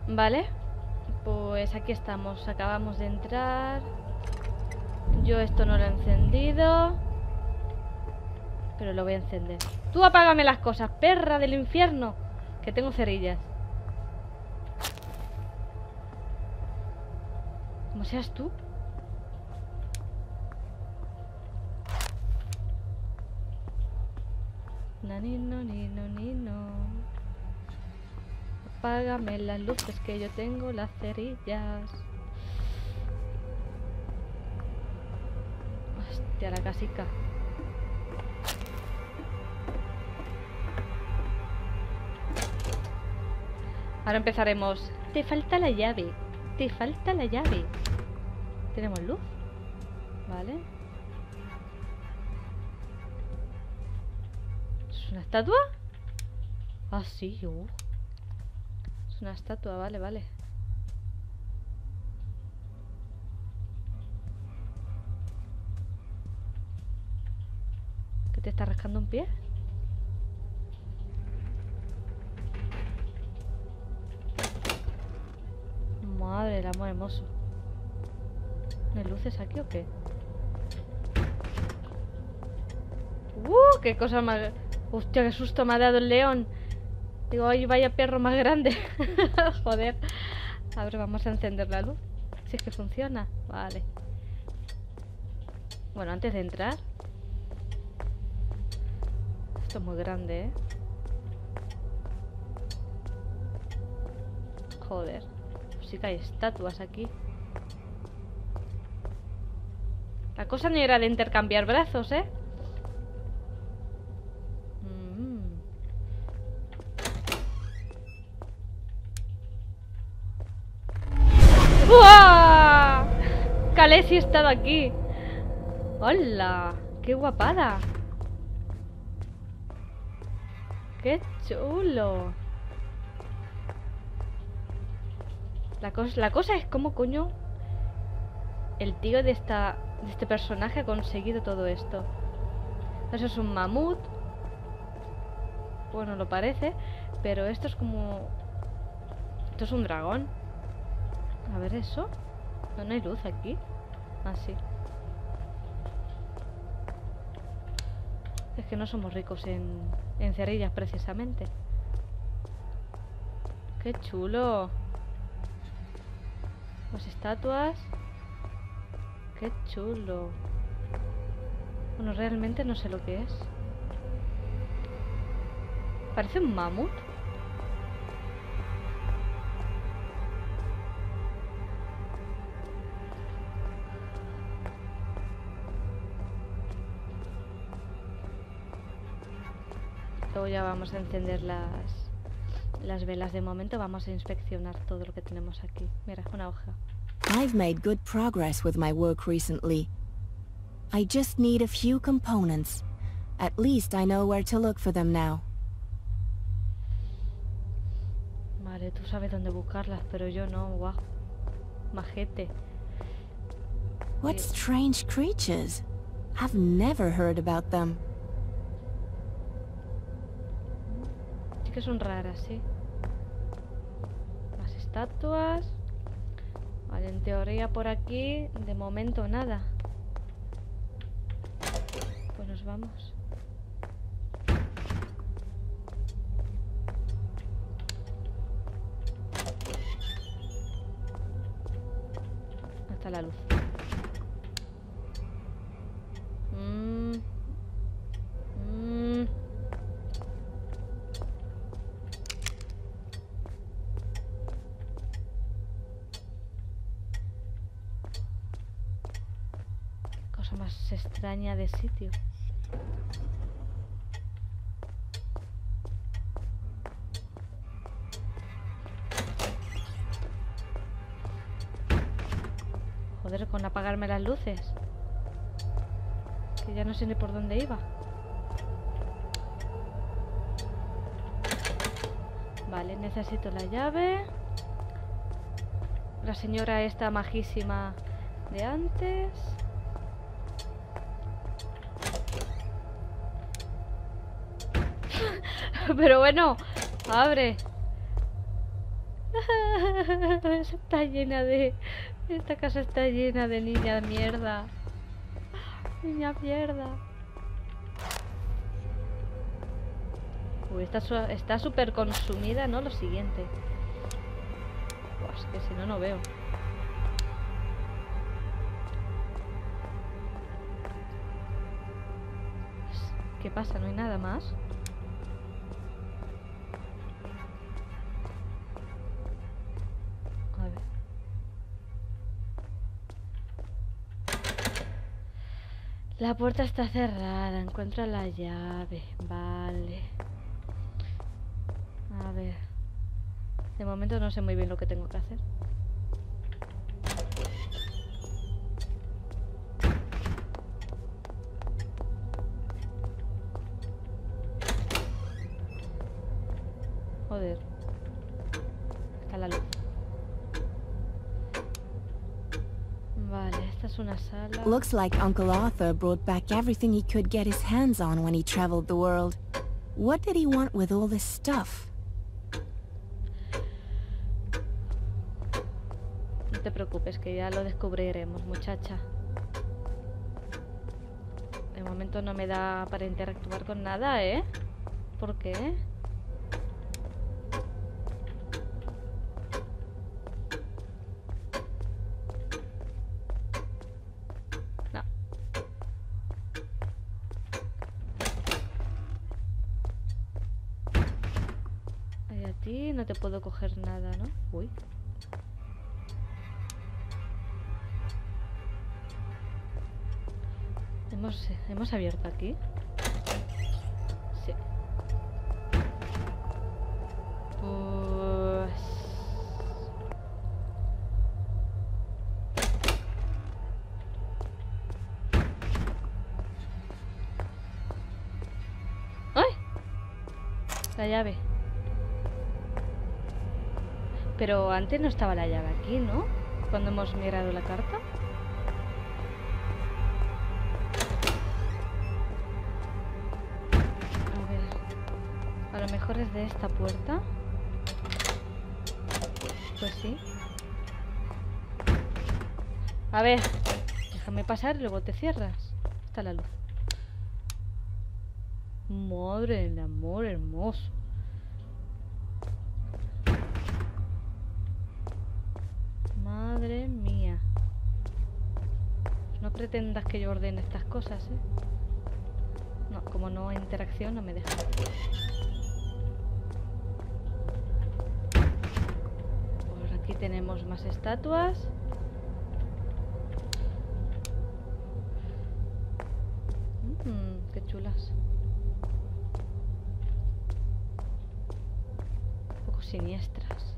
Vale. Pues aquí estamos. Acabamos de entrar. Yo esto no lo he encendido. Pero lo voy a encender. Tú apágame las cosas, perra del infierno. Que tengo cerillas. Como seas tú. Nanino, nino, nino. Apágame las luces que yo tengo las cerillas. Hostia, la casica. Ahora empezaremos. Te falta la llave. Te falta la llave. ¿Tenemos luz? Vale. ¿Es una estatua? Ah, sí. Es una estatua, vale, vale. ¿Qué te está rascando un pie? Madre del amor hermoso. ¿No hay luces aquí o qué? ¡Qué cosa más! ¡Hostia, qué susto me ha dado el león! Digo, ay, vaya perro más grande. Joder. A ver, vamos a encender la luz. Si es que funciona. Vale. Bueno, antes de entrar. Esto es muy grande, ¿eh? Joder. Sí que hay estatuas aquí. La cosa no era de intercambiar brazos, ¿eh? ¡Uah! Khaleesi ha estado aquí. ¡Hola! ¡Qué guapada! ¡Qué chulo! La cosa es cómo coño el tío de este personaje ha conseguido todo esto. Eso es un mamut. Bueno, lo parece. Pero esto es como... Esto es un dragón. A ver eso. No hay luz aquí. Ah, sí. Es que no somos ricos en cerillas precisamente. ¡Qué chulo! Las estatuas. ¡Qué chulo! Bueno, realmente no sé lo que es. Parece un mamut. Luego ya vamos a encender las velas. De momento vamos a inspeccionar todo lo que tenemos aquí. Mira, una hoja. I've made good progress with my work recently. I just need a few components. At least I know where to look for them now. Vale, tú sabes dónde buscarlas, pero yo no, guau. Majete. What strange creatures. I've never heard about them. Sí que son raras, sí. Más estatuas. Vale, en teoría por aquí, de momento nada. Pues nos vamos. Hasta la luz. Cosa más extraña de sitio. Joder, con apagarme las luces. Que ya no sé ni por dónde iba. Vale, necesito la llave. La señora esta majísima de antes. Pero bueno, abre. Está llena de... Esta casa está llena de niña mierda. Niña mierda. Uy, está súper consumida, ¿no? Lo siguiente. Buah, es que si no, no veo. ¿Qué pasa? ¿No hay nada más? A ver. La puerta está cerrada. Encuentra la llave. Vale. A ver. De momento no sé muy bien lo que tengo que hacer. Joder. Está la luz. Vale, esta es una sala. Looks like Uncle Arthur brought back everything he could get his hands on when he traveled the world. What did he want with all this stuff? No te preocupes, que ya lo descubriremos, muchacha. De momento no me da para interactuar con nada, ¿eh? ¿Por qué? No. Y a ti no te puedo coger nada, ¿no? Uy. ¿Hemos abierto aquí? Sí. Pues... ¡Ay! La llave. Pero antes no estaba la llave aquí, ¿no? Cuando hemos mirado la carta. A lo mejor es de esta puerta. Pues sí. A ver, déjame pasar y luego te cierras. Está la luz. Madre del amor hermoso. Madre mía. No pretendas que yo ordene estas cosas, ¿eh? No, como no hay interacción, no me deja. Por aquí tenemos más estatuas. Qué chulas. Un poco siniestras.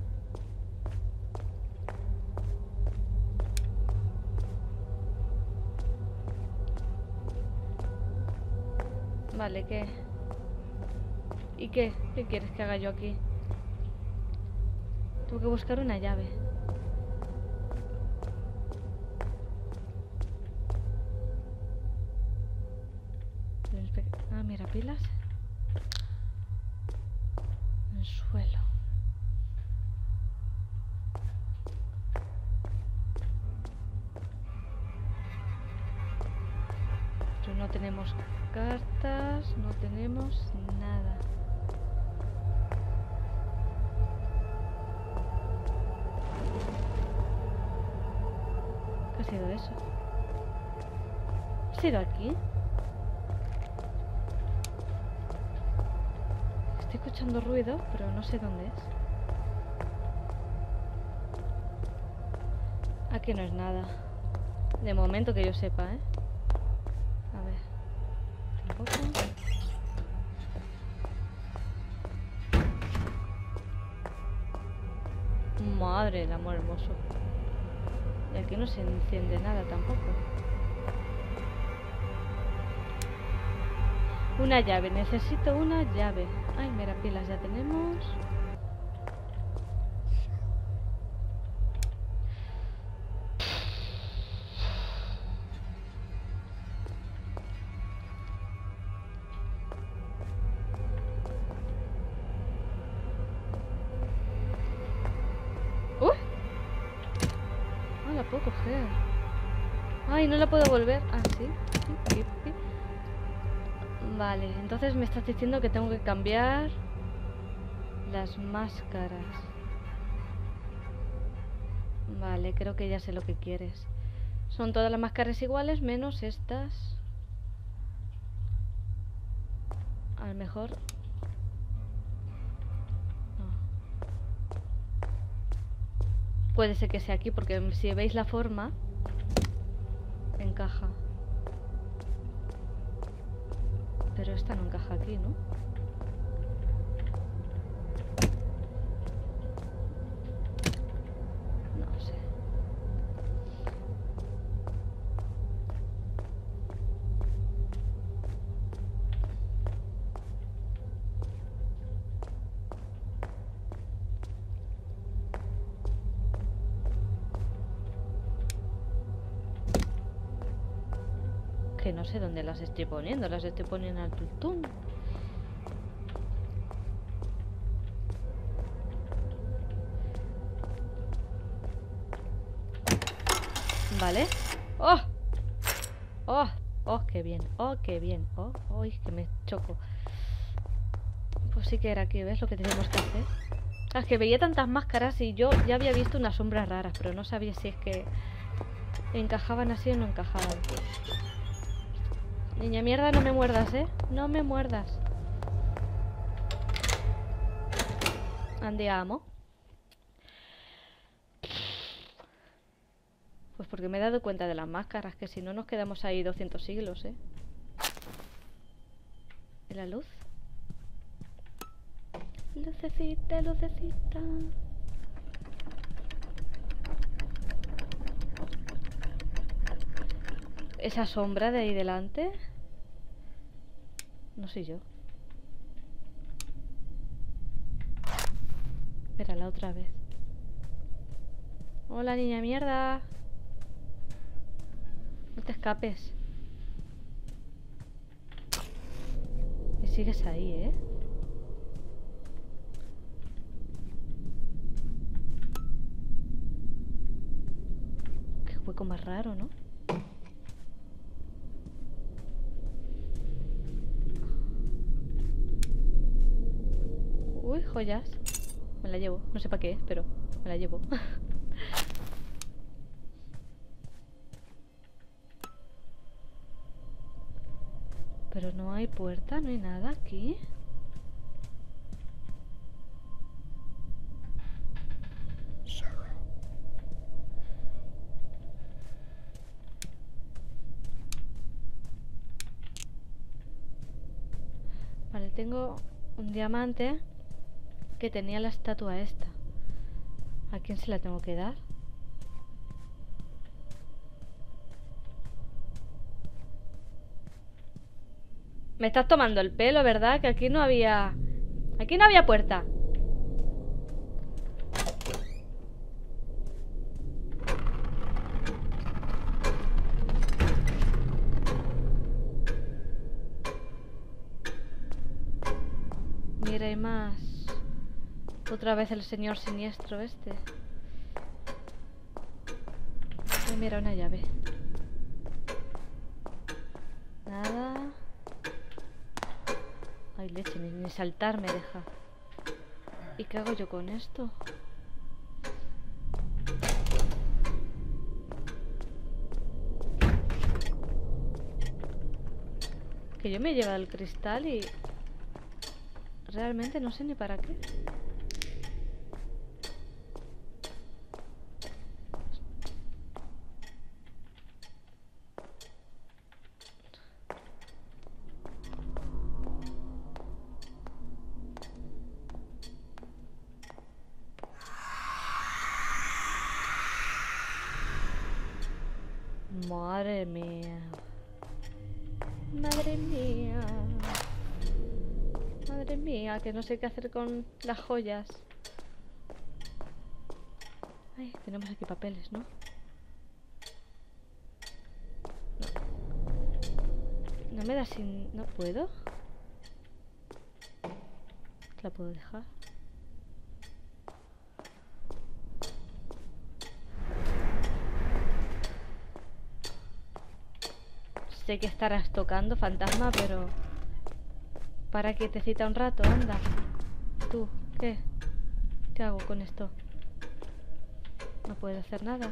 Vale, ¿qué? ¿Y qué? ¿Qué quieres que haga yo aquí? Tengo que buscar una llave. Ah, mira, pilas. En el suelo. Pero no tenemos cartas, no tenemos nada. ¿Qué ha sido eso? ¿Ha sido aquí? Estoy escuchando ruido, pero no sé dónde es. Aquí no es nada. De momento que yo sepa, ¿eh? A ver. Tampoco. Madre del amor hermoso. Y aquí no se enciende nada tampoco. Una llave, necesito una llave. Ay, mira, pilas ya tenemos. puedo coger. Ay, no la puedo volver. Ah, sí. Vale, entonces me estás diciendo que tengo que cambiar las máscaras. Vale, creo que ya sé lo que quieres. Son todas las máscaras iguales menos estas. A lo mejor... no. Puede ser que sea aquí porque si veis la forma encaja. Pero esta no encaja aquí, ¿no? No sé. Que no sé dónde las estoy poniendo. Las estoy poniendo al tutún. Vale. ¡Oh! ¡Oh! ¡Oh, qué bien! ¡Oh, qué bien! ¡Oh! ¡Uy, que me choco! Pues sí que era aquí, ¿ves lo que tenemos que hacer? Es que veía tantas máscaras y yo ya había visto unas sombras raras, pero no sabía si es que encajaban así o no encajaban. Niña mierda, no me muerdas, ¿eh? No me muerdas. Andiamo. Pues porque me he dado cuenta de las máscaras, que si no nos quedamos ahí 200 siglos, ¿eh? ¿Y la luz? Lucecita, lucecita. Esa sombra de ahí delante. No soy yo. Espérala otra vez. Hola, niña mierda. No te escapes. Y sigues ahí, ¿eh? Qué hueco más raro, ¿no? Uy, joyas. Me la llevo. No sé para qué, pero me la llevo. Pero no hay puerta, no hay nada aquí. Vale, tengo un diamante que tenía la estatua esta. ¿A quién se la tengo que dar? Me estás tomando el pelo, ¿verdad? Que aquí no había... Aquí no había puerta. Mira, hay más. Otra vez el señor siniestro este. Ay, mira, una llave. Nada. Ay, leche, ni saltar me deja. ¿Y qué hago yo con esto? Que yo me he llevado el cristal y... realmente no sé ni para qué. Madre mía. Madre mía. Madre mía, que no sé qué hacer con las joyas. Ay, tenemos aquí papeles, ¿no? No me da sin... ¿No puedo? ¿La puedo dejar? sé que estarás tocando, fantasma, pero... Para quietecita un rato, anda. ¿Tú? ¿Qué? ¿Qué hago con esto? No puedo hacer nada.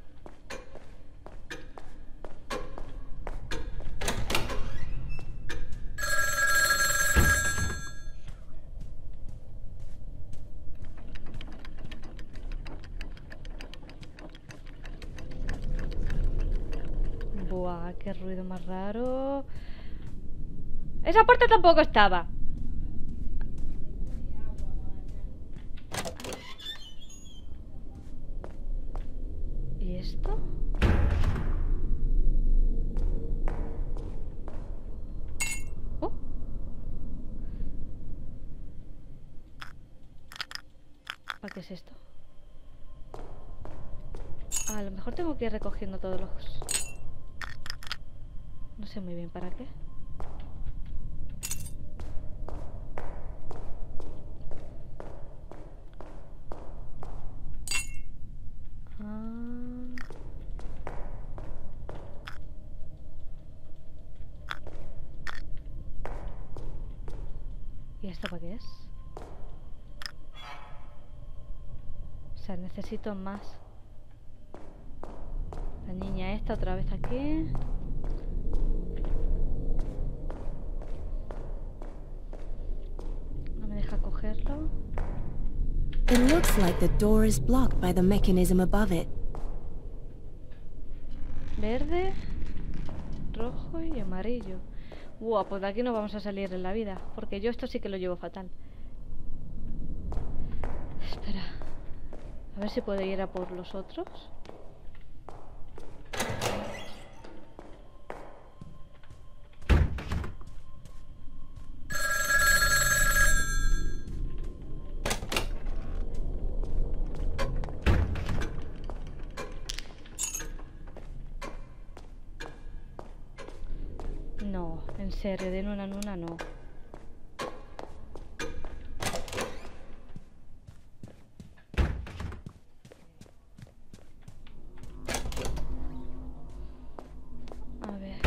Buah, qué ruido más raro. ¡Esa puerta tampoco estaba! ¿Y esto? Oh. ¿Para qué es esto? A lo mejor tengo que ir recogiendo todos los... No sé muy bien para qué. ¿Y esto para qué es? O sea, necesito más. La niña esta otra vez aquí. No me deja cogerlo. It looks like the door is blocked by the mechanism above it. Verde, rojo y amarillo. Buah, pues de aquí no vamos a salir en la vida. Porque yo esto sí que lo llevo fatal. Espera. A ver si puedo ir a por los otros. No, en serio, de una en una no. A ver.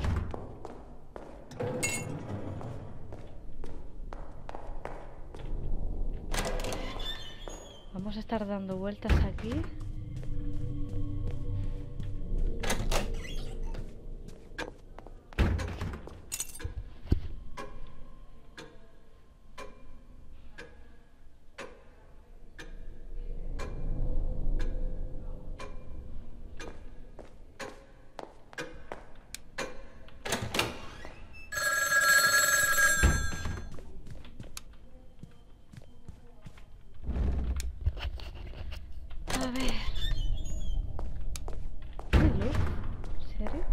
Vamos a estar dando vueltas aquí. A ver. ¿Hay luz? ¿En serio?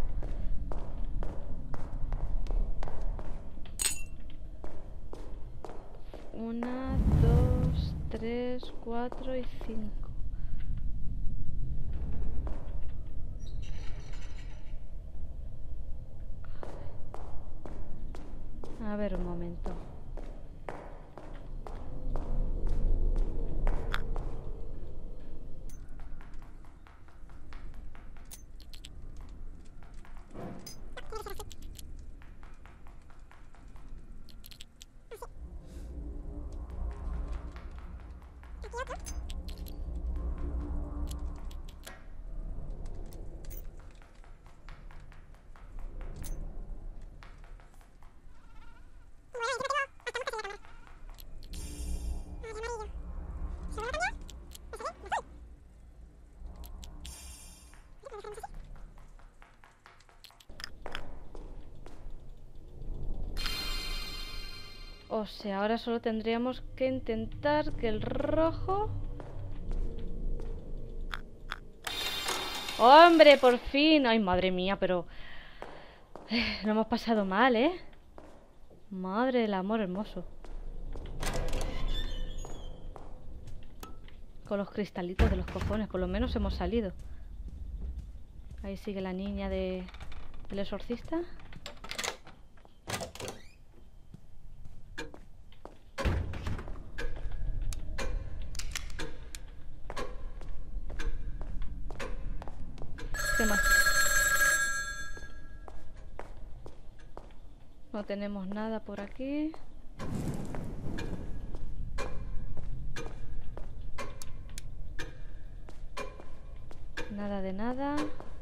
Una, dos, tres, cuatro y cinco. A ver un momento. O sea, ahora solo tendríamos que intentar que el rojo... ¡Hombre, por fin! ¡Ay, madre mía! Pero... lo hemos pasado mal, ¿eh? Madre del amor hermoso. Con los cristalitos de los cojones, por lo menos hemos salido. Ahí sigue la niña del exorcista. ¿Qué más? No tenemos nada por aquí. Nada de nada.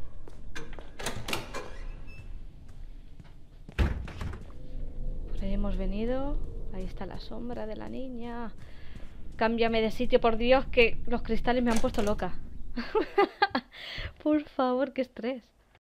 Por ahí hemos venido. Ahí está la sombra de la niña. Cámbiame de sitio, por Dios, que los cristales me han puesto loca. Por favor, qué estrés.